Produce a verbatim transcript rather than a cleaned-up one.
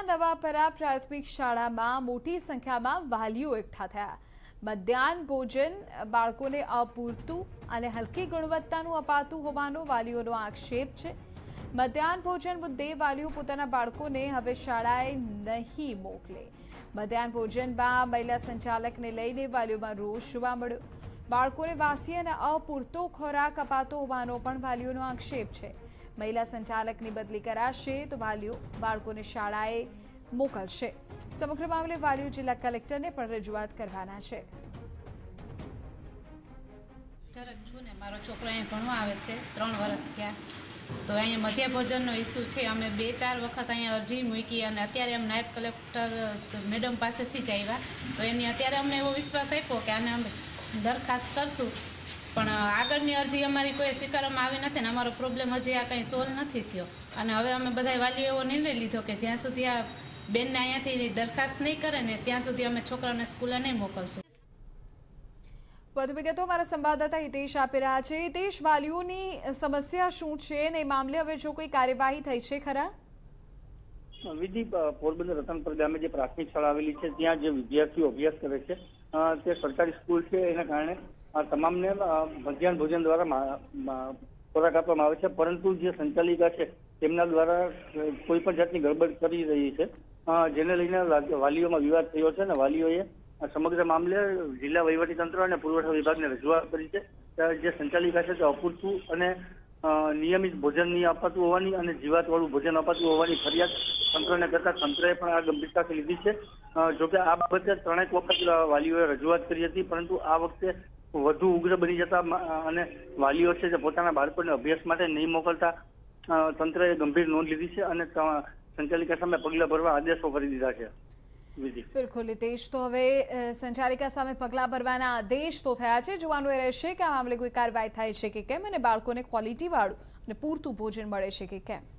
નવાપરા પ્રાથમિક શાળામાં મોટી સંખ્યામાં વાલીઓ એકઠા થયા। મધ્યાહન ભોજન બાળકોને અપૂરતું અને હલકી ગુણવત્તાનું અપાતું હોવાનો વાલીઓનો આક્ષેપ છે। મધ્યાહન ભોજન મુદ્દે વાલીઓ પોતાના બાળકોને હવે શાળાએ નહીં મોકલે। મધ્યાહન ભોજનમાં મહિલા સંચાલકને લઈને વાલીઓમાં રોષ જોવા મળ્યો। બાળકોને વાસી અને અપૂરતો ખોરાક અપાતો હોવાનો પણ વાલીઓનો આક્ષેપ છે। મહિલા સંચાલકની બદલી કરાશે તો વાલીઓ બાળકોને શાળાએ મોકલશે। સમગ્ર મામલે વાલીઓ જિલ્લા કલેક્ટરને પણ રજૂઆત કરવાના છે। મારો છોકરો અહીં ભણવા આવે છે, ત્રણ વર્ષ થયા, તો અહીંયા મધ્ય ભોજનનો ઇસ્યુ છે। અમે બે ચાર વખત અહીંયા અરજી મૂકી અને અત્યારે અમે નાયબ કલેક્ટર મેડમ પાસેથી જ આવ્યા, તો એની અત્યારે અમને એવો વિશ્વાસ આપ્યો કે આને અમે દરખાસ્ત કરશું, પણ આગળની અરજી અમારી કોઈ સ્વીકારવામાં આવી નથી અને અમારો પ્રોબ્લેમ હજી આ કંઈ સોલ્વ નથી થયો। અને હવે અમે બધા વાલીઓ એવો નિર્ણય લીધો કે જ્યાં સુધી આ બેનને અહીંયાથી દરખાસ્ત નહીં કરે ને ત્યાં સુધી અમે છોકરાઓને સ્કૂલે નહીં મોકલશું। વધુ વિગતો અમારા સંવાદદાતા હિતેશ આપી રહ્યા છે। હિતેશ, વાલીઓની સમસ્યા શું છે અને એ મામલે હવે જો કોઈ કાર્યવાહી થઈ છે ખરા? વિધિ, પોરબંદર રતનપર ગામે જે પ્રાથમિક શાળા આવેલી છે ત્યાં જે વિદ્યાર્થીઓ અભ્યાસ કરે છે તે સરકારી સ્કૂલ છે, એના કારણે તમામને મધ્યાહન ભોજન દ્વારા ખોરાક આપવામાં આવે છે, પરંતુ જે સંચાલિકા છે તેમના દ્વારા કોઈ પણ જાતની ગડબડ કરી રહી છે, જેને લઈને વાલીઓમાં વિવાદ થયો છે અને વાલીઓએ સમગ્ર મામલે જિલ્લા વહીવટીતંત્ર અને પુરવઠા વિભાગને રજૂઆત કરી છે। જે સંચાલિકા છે તે અપૂરતું અને નિયમિત ભોજન નહીં અપાતું હોવાની અને જીવાતવાળું ભોજન અપાતું હોવાની ફરિયાદ તંત્રને કરતા તંત્રએ પણ આ ગંભીરતાથી લીધી છે। જોકે આ બાબતે ત્રણેક વખત વાલીઓએ રજૂઆત કરી હતી, પરંતુ આ વખતે વધુ ઉગ્ર બની જતા અને વાલીઓ છે જે પોતાના બાળકોને અભ્યાસ માટે નહીં મોકલતા તંત્રએ ગંભીર નોંધ લીધી છે અને સંચાલિકા સામે પગલાં ભરવા આદેશો કરી દીધા છે। બિલકુલ હિતેશ, તો હવે સંચાલિકા સામે પગલાં ભરવાના આદેશ તો થયા છે। જોવાનું એ રહેશે કે આ મામલે કોઈ કાર્યવાહી થાય છે કે કેમ અને બાળકોને ક્વોલિટી વાળું અને પૂરતું ભોજન મળે છે કે કેમ।